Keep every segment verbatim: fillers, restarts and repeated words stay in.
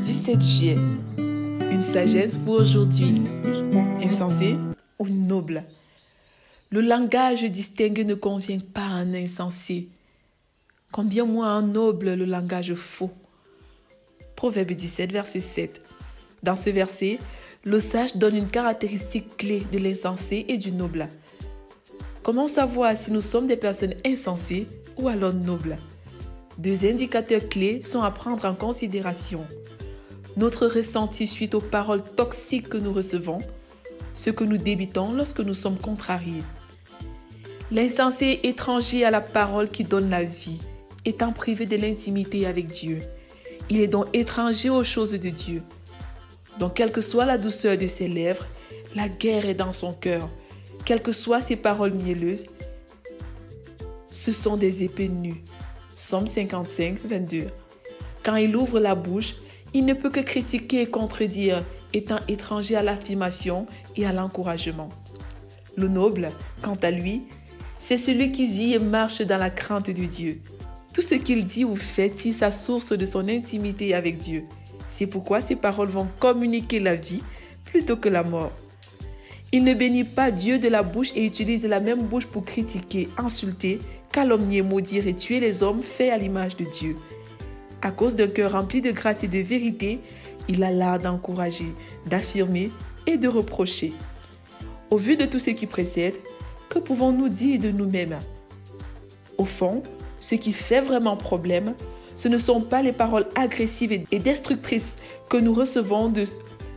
dix-sept juillet. Une sagesse pour aujourd'hui. Insensé ou noble? Le langage distingué ne convient pas à un insensé. Combien moins à un noble le langage faux. Proverbe dix-sept, verset sept. Dans ce verset, le sage donne une caractéristique clé de l'insensé et du noble. Comment savoir si nous sommes des personnes insensées ou alors nobles? Deux indicateurs clés sont à prendre en considération. Notre ressenti suite aux paroles toxiques que nous recevons, ce que nous débitons lorsque nous sommes contrariés. L'insensé est étranger à la parole qui donne la vie, étant privé de l'intimité avec Dieu. Il est donc étranger aux choses de Dieu. Donc, quelle que soit la douceur de ses lèvres, la guerre est dans son cœur. Quelles que soient ses paroles mielleuses, ce sont des épées nues. Psaume cinquante-cinq, vingt-deux. Quand il ouvre la bouche, il ne peut que critiquer et contredire, étant étranger à l'affirmation et à l'encouragement. Le noble, quant à lui, c'est celui qui vit et marche dans la crainte de Dieu. Tout ce qu'il dit ou fait tire sa source de son intimité avec Dieu. C'est pourquoi ses paroles vont communiquer la vie plutôt que la mort. Il ne bénit pas Dieu de la bouche et utilise la même bouche pour critiquer, insulter, calomnier, maudire et tuer les hommes faits à l'image de Dieu. À cause d'un cœur rempli de grâce et de vérité, il a l'art d'encourager, d'affirmer et de reprocher. Au vu de tout ce qui précède, que pouvons-nous dire de nous-mêmes? Au fond, ce qui fait vraiment problème, ce ne sont pas les paroles agressives et destructrices que nous recevons de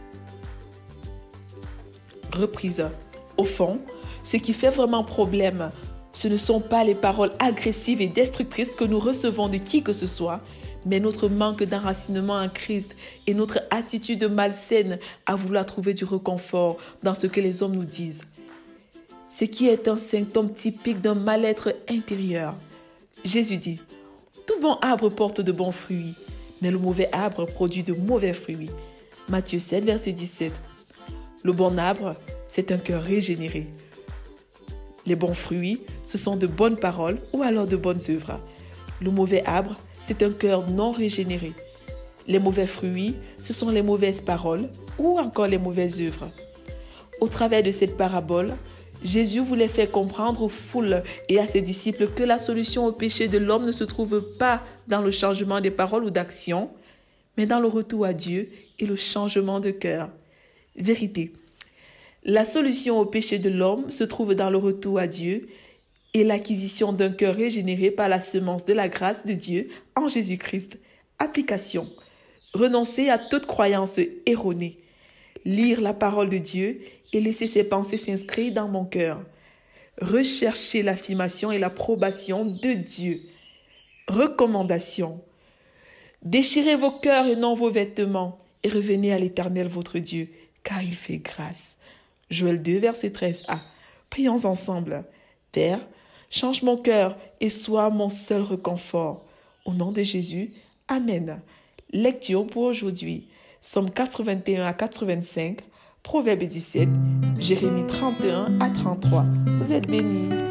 reprise. Au fond, ce qui fait vraiment problème, ce ne sont pas les paroles agressives et destructrices que nous recevons de qui que ce soit, mais notre manque d'enracinement en Christ et notre attitude malsaine à vouloir trouver du réconfort dans ce que les hommes nous disent. Ce qui est un symptôme typique d'un mal-être intérieur. Jésus dit: tout bon arbre porte de bons fruits, mais le mauvais arbre produit de mauvais fruits. Matthieu sept, verset dix-sept. Le bon arbre, c'est un cœur régénéré. Les bons fruits, ce sont de bonnes paroles ou alors de bonnes œuvres. Le mauvais arbre, c'est un cœur non régénéré. Les mauvais fruits, ce sont les mauvaises paroles ou encore les mauvaises œuvres. Au travers de cette parabole, Jésus voulait faire comprendre aux foules et à ses disciples que la solution au péché de l'homme ne se trouve pas dans le changement des paroles ou d'actions, mais dans le retour à Dieu et le changement de cœur. Vérité. La solution au péché de l'homme se trouve dans le retour à Dieu et l'acquisition d'un cœur régénéré par la semence de la grâce de Dieu en Jésus-Christ. Application. Renoncer à toute croyance erronée. Lire la parole de Dieu et laisser ses pensées s'inscrire dans mon cœur. Rechercher l'affirmation et l'approbation de Dieu. Recommandation. Déchirez vos cœurs et non vos vêtements et revenez à l'Éternel votre Dieu, car il fait grâce. Joël deux, verset treize a. Prions ensemble. Père, change mon cœur et sois mon seul réconfort. Au nom de Jésus, Amen. Lecture pour aujourd'hui. Psaume quatre-vingt-un à quatre-vingt-cinq, Proverbe dix-sept, Jérémie trente et un à trente-trois. Vous êtes bénis.